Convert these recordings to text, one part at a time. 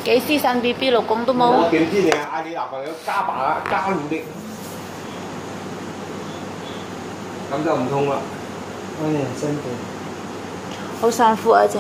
幾時生 BB 老公都冇。 我點知你嗌你男朋友加把加努力，咁就唔痛啦。 哎呀，辛苦。 好辛苦啊！真。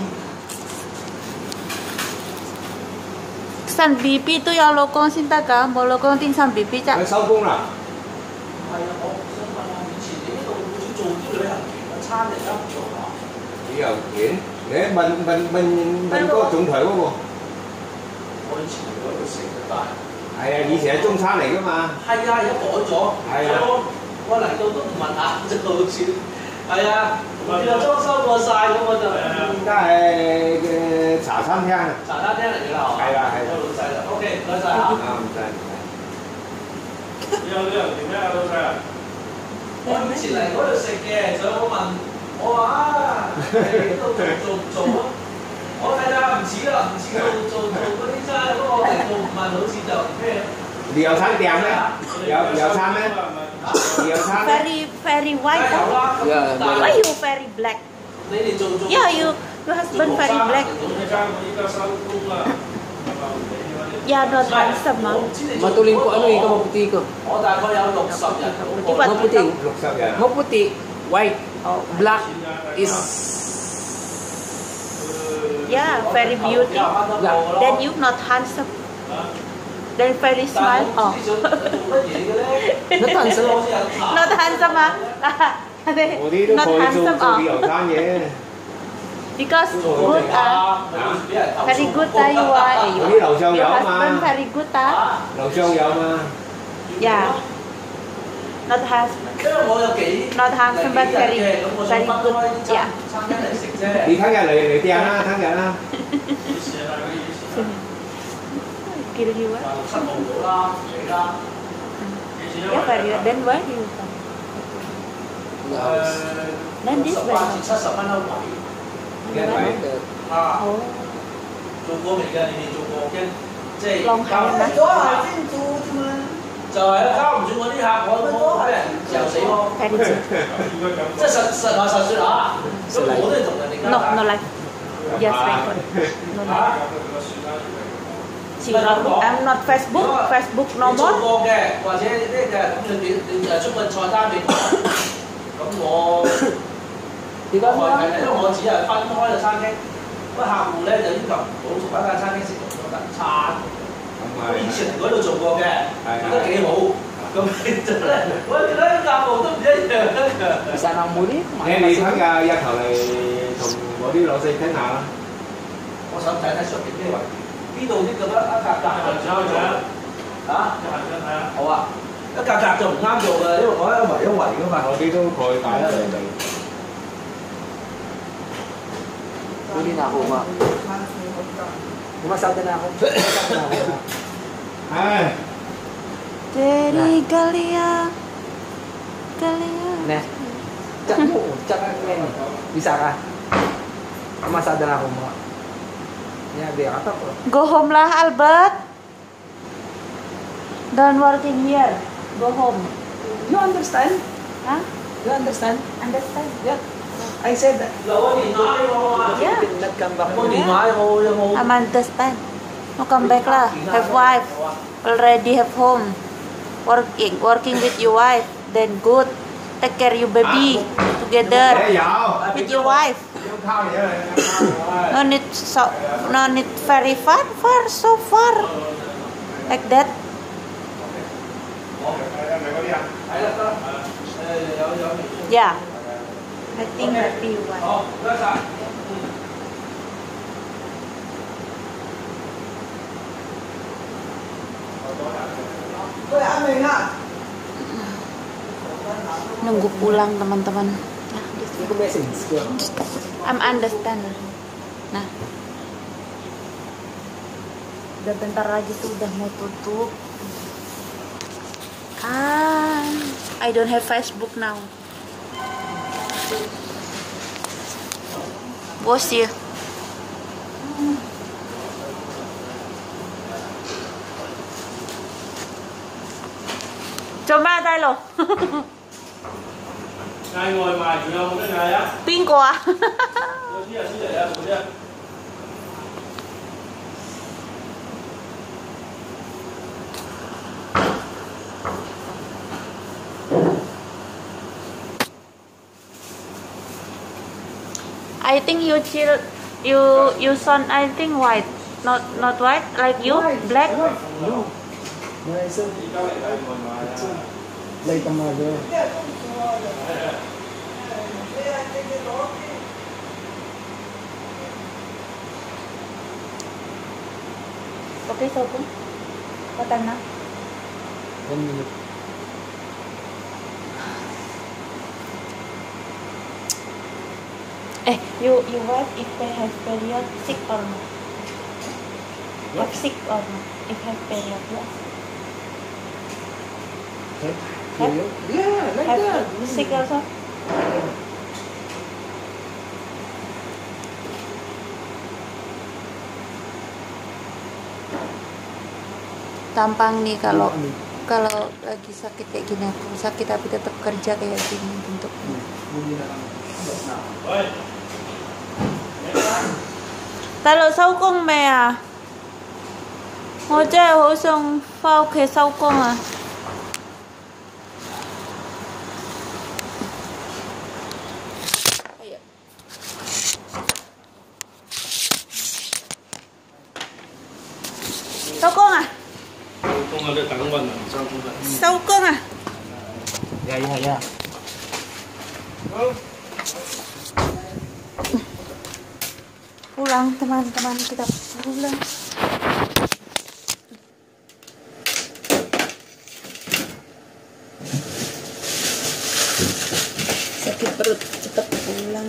生 BB 都有老公先得㗎，冇老公點生 BB 啫？ 佢收工啦。 係啊，我想問下，以前你呢度好似做啲旅行團嘅餐，而家唔做啦？ 旅遊團，你問嗰個總台嗰個。 我以前喺度食嘅，但係係啊，以前係中餐嚟㗎嘛。 係啊，而家改咗。係啊。我嚟到都唔問下，就好似係啊，原來裝修過晒咁我就。 而家係嘅茶餐廳啊。 茶餐廳嚟㗎啦，係啦係。老細啦 ，OK，唔該晒嚇。 啊，唔使唔使。 你有旅遊團咩啊，老細啊？我以前嚟嗰度食嘅，所以我問我話啊，你呢度做唔做啊？我睇下唔似啦，唔似做嗰啲餐，不過我嚟到問好似就咩？ 旅遊餐訂咩？有餐咩？旅遊餐。 Very white. Why you very black? 你哋做 Yeah, your husband very black. Yeah, not handsome. Matulin ko ano ikaw maputi ko. 我大概有60人。 Maputi. 60人。 Maputi. White. Black is. Yeah, very beauty. Then you not handsome. Then very smile. Oh. Not handsome. Not handsome 啊？ 我啲都 Not 可以 handsome 做旅遊餐嘅。 Because good very good you are. 我啲樓上有 Your 啊 husband 嘛。 very good 樓上有嘛。 Yeah. Not handsome. 因為我有幾 Not handsome but very good. Yeah. 餐廳嚟食啫。 你聽日嚟訂啦，聽日啦。 Kill you 啊 7號到啦，你啦。 Yeah, very good. Then where do you come? Then this 18 way. 至70蚊一位。 一位。 啊， 哦， 做過未㗎？你未做過驚，即係ลองทำนะ就係啦，交唔住我啲客，我俾人嚼死我。 Very good. 即係實話實説啊！咁我都係同人哋交 No, 㗎。 no like. Yes, very good. No like. I'm not Facebook. Facebook 你 no 做 more. 過嘅，或者呢嘅咁你出個菜單俾我，咁我 Di ba 我 mo? 因為我只係分開嘅餐廳，咁客戶咧就要求唔好同一間餐廳食同一間餐。我以前嚟嗰度做過嘅，覺得幾好。咁就咧，我覺得啲價目都唔一樣。 Sana muli. 你聽日日頭嚟同我啲老細傾下啦。 我想睇睇上面咩位，呢度啲覺得一格格就啊，好啊，一格格就唔啱做嘅，因為我一圍一圍噶嘛。 我啲都蓋大啦嚟。 Huli na ako ma. Umasada na ako. Ay. Dari Galia. Galia. Ne. Cak mo. Cak ka rin. Bisa ka. Umasada na ako ma. Ya, dia kata ko. Go home lah Albert. Don't working here. Go home. You understand? Huh? You understand? Understand? Yeah. I said that. 有年買我啊， Yeah. Not come back. 我年買我有冇？ I'm understand. No come back lah. Have wife. Already have home. Working with your wife. Then good. Take care your baby together with your wife. No need very far, so far. Like that. 係啦得啦，有。 Yeah. I think happy wife. 好，唔該晒。 喂，阿明啊。 Nunggu pulang teman-teman. Nah, Ini message. I'm understand. Nah. Udah bentar lagi tuh udah mau tutup. I don't have Facebook now. Bos ya. Coba tay lo. 嗌外賣仲有冇得嗌啊？ 邊個啊？ 有啲人先嚟啊，嗰啲啊。 I think you chill. You son. I think white. Not white like you. Black. No. My son. Like a mother. Okay, so po. What na? 1 minute. You wife if they have period sick or not? Have sick or not? If have period, yes. Period? Yeah, like Have that. sick also? Tampang nih kalau lagi sakit kayak gini, aku sakit tapi tetap kerja kayak gini bentuknya. Talo sau công mẹ à? Hồi chơi hồi xong phao kề sau công à? Sau công à? Sau công à? Ya. Pulang teman-teman, kita pulang. Sakit perut, cepat pulang.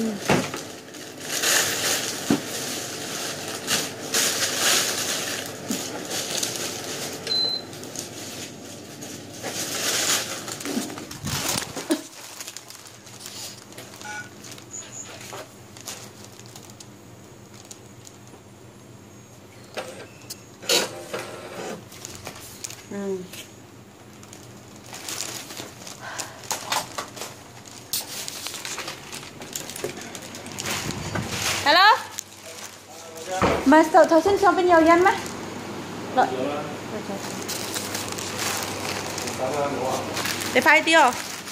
Hello. Mà thợ xin cho bên nhiều dân má. Đợi. Để phai tiêu.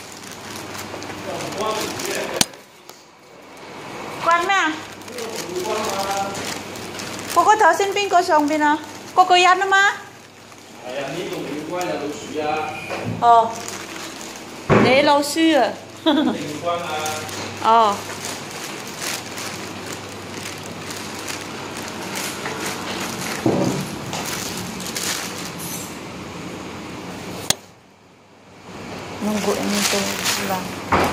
Quan mẹ. Cô có thợ xin pin cô sống bên nào? Cô có dân mà. Để lâu xưa. Nunggu ini tuh pulang.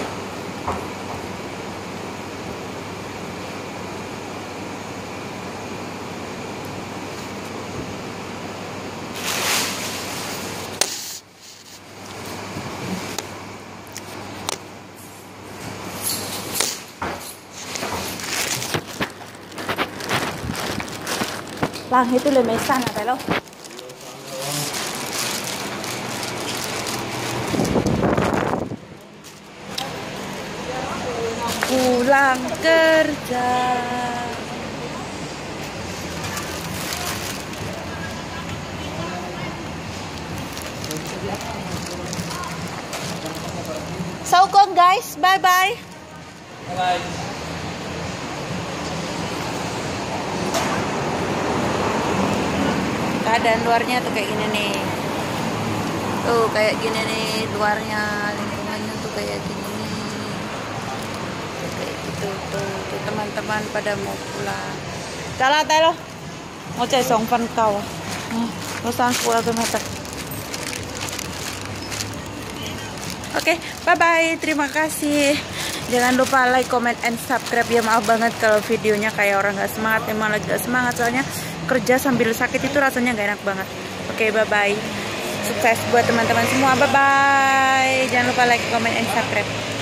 Lang itu lebih mesan apa lo? Pulang kerja. Saukong guys, bye bye. Bye. Keadaan luarnya tuh kayak gini nih. Tuh kayak gini nih luarnya, lingkungannya tuh kayak gini nih. Kayak gitu tuh teman-teman pada mau pulang. Cala tay lo. Mau chạy 2,000 cầu à? Nó sang km. Oke, bye bye. Terima kasih. Jangan lupa like, comment, and subscribe ya. Maaf banget kalau videonya kayak orang gak semangat. Emang lagi gak semangat soalnya kerja sambil sakit itu rasanya gak enak banget. Oke, bye bye. Sukses buat teman-teman semua. Bye bye. Jangan lupa like, comment, and subscribe.